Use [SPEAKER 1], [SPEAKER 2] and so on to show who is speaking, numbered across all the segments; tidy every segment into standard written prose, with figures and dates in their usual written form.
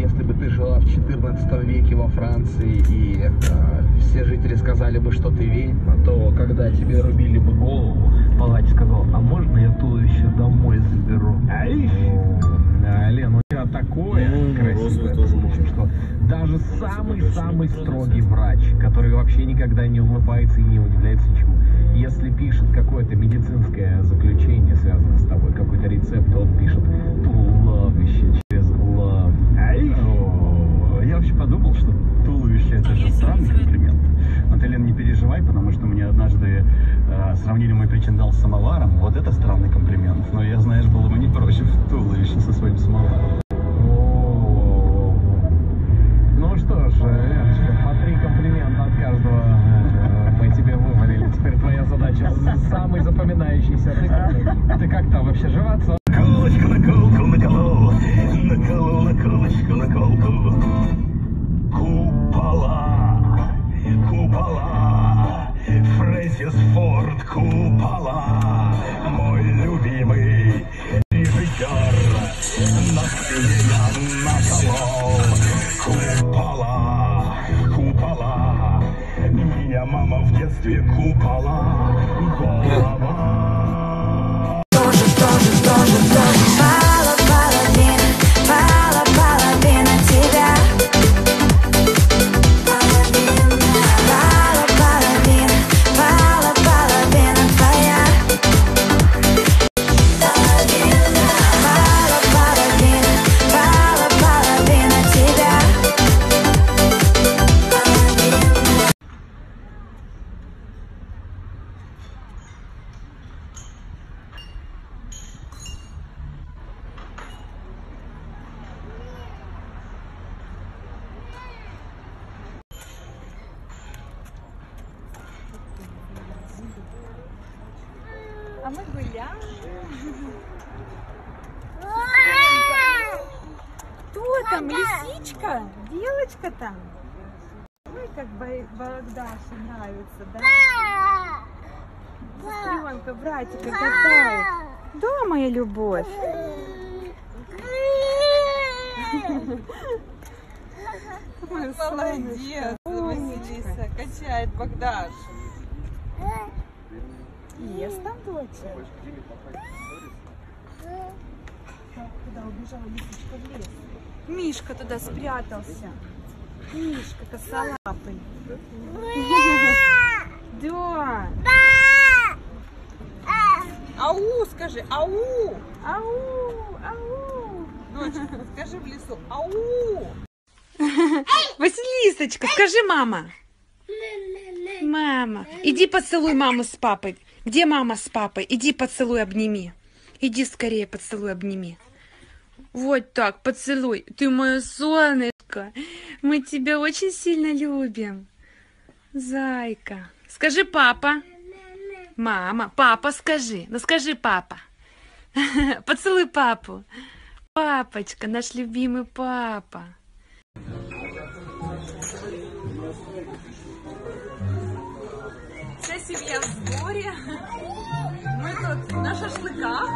[SPEAKER 1] если бы ты жила в 14 веке во Франции, и все жители сказали бы, что ты ведьма, то когда тебе рубили бы голову, палач сказал: а можно я туловище домой заберу? Лен, у тебя такое красивое, что даже самый строгий врач, который вообще никогда не улыбается и не удивляется ничему, если пишет какое-то медицинское заключение, связанное с тобой, какой-то рецепт, он пишет туловище через глав. Я вообще подумал, что туловище — это же странный комплимент. Но ты, Лен, не переживай, потому что мне однажды сравнили мой причиндал с самоваром. Вот это странный комплимент. Но я, знаешь, было бы не проще в туловище со своим самоваром. Ну что ж, Леночка, по 3 комплимента от каждого мы тебе вывалили. Теперь твоя задача самый запоминающийся. Ты как там вообще живаться?
[SPEAKER 2] Колочку на колку наколол, наколол на колочку на колку. Купола, купола, Фрэнсис Форд, купола, мой любимый режиссер, на спине я наколол. Купола, купола, меня мама в детстве купола, голова.
[SPEAKER 3] Половина тебя. Половина твоя. Половина тебя. А мы гуляем. Кто там? Лисичка? Белочка там? Ой, как Богдаше нравится, да? Сестренка, братика, какая? Да, моя любовь.
[SPEAKER 4] Молодец, Василиса, качает Богдаш.
[SPEAKER 3] Ест там доча? Куда убежала лисичка в лес? Мишка туда спрятался. Мишка косолапый. Да.
[SPEAKER 4] Ау, скажи, ау.
[SPEAKER 3] Ау, ау.
[SPEAKER 4] Дочка, скажи в лесу, ау.
[SPEAKER 3] Василисочка, скажи мама. Мама, иди поцелуй маму с папой. Где мама с папой? Иди поцелуй, обними. Иди скорее поцелуй, обними. Вот так, поцелуй. Ты мое солнышко. Мы тебя очень сильно любим. Зайка. Скажи папа. Мама, папа скажи. Ну скажи папа. Поцелуй папу. Папочка, наш любимый папа. Вся семья в сборе. Мы тут на шашлыках.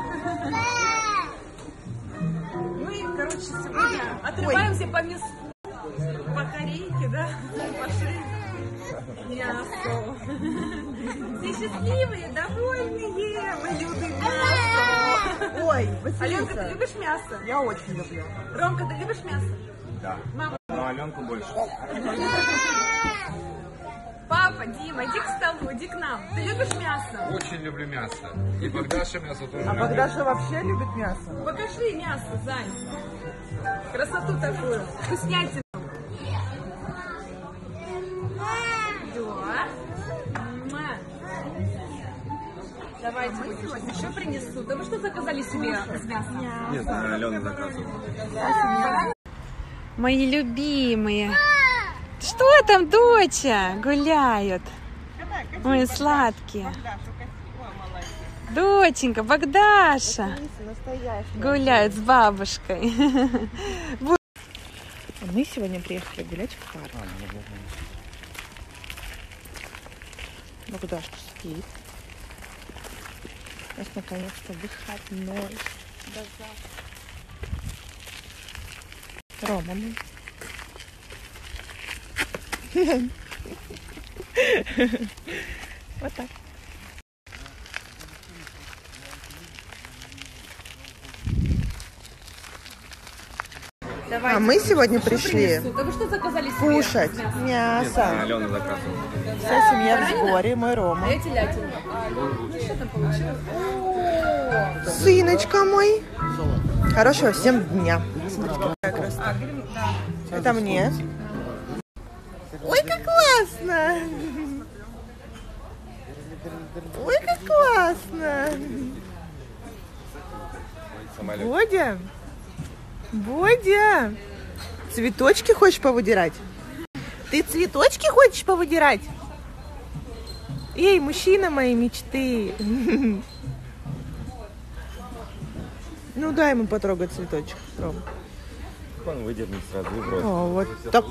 [SPEAKER 3] Мы, короче, сегодня отрываемся по мясу. По корейке, да? Пошли мясо. Все счастливые, довольные. Мы любим мясо.
[SPEAKER 4] Ой,
[SPEAKER 3] Аленка, ты
[SPEAKER 4] Василиса,
[SPEAKER 3] любишь мясо?
[SPEAKER 4] я очень люблю.
[SPEAKER 3] Ромка, ты любишь мясо?
[SPEAKER 5] Да.
[SPEAKER 3] Мама.
[SPEAKER 5] Но Аленку больше.
[SPEAKER 3] Папа, Дима, иди к столу, иди к нам. Ты любишь мясо?
[SPEAKER 5] Очень люблю мясо. И Богдаша мясо тоже
[SPEAKER 4] А
[SPEAKER 5] любит.
[SPEAKER 4] Богдаша вообще любит мясо?
[SPEAKER 3] Покажи мясо, Зань. Красоту такую. Вкуснятину. Да. Муа. Давайте будем. Еще принесу. Да вы что заказали себе с мясом?
[SPEAKER 5] Нет, Алена заказывала.
[SPEAKER 3] Мои любимые. Что там, доча? Гуляют. Ой, сладкие. Доченька, Богдаша. Гуляют с бабушкой. Мы сегодня приехали гулять в парк. Богдашка спит. У нас наконец-то выходной. До завтра.
[SPEAKER 6] Рома мой. Вот так. А мы сегодня пришли кушать мясо.
[SPEAKER 5] Алена заказывала.
[SPEAKER 6] Вся семья в сборе, мой Рома. Сыночка мой. Хорошего всем дня. Смотрите, какая красота. Это мне. Ой, как классно! Ой, как классно! Бодя! Бодя! Цветочки хочешь повыдирать? Ты цветочки хочешь повыдирать? Эй, мужчина моей мечты! Ну, дай ему потрогать цветочек, Ром.
[SPEAKER 5] Он выдернет сразу в рот.
[SPEAKER 6] О, вот так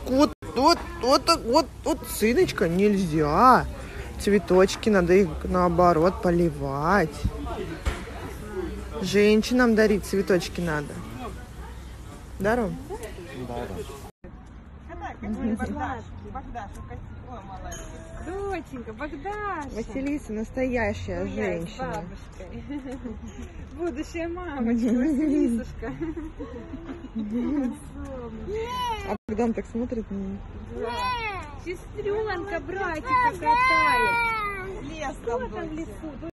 [SPEAKER 6] вот, сыночка, нельзя. Цветочки надо их наоборот поливать. Женщинам дарить цветочки надо. Да, Ром?
[SPEAKER 4] Доченька, Богдаша.
[SPEAKER 6] Василиса настоящая женщина.
[SPEAKER 4] Будущая мамочка, Василисушка.
[SPEAKER 6] А Богдан так смотрит на нее.
[SPEAKER 4] Сестренка, братика катает. Лес там в лесу.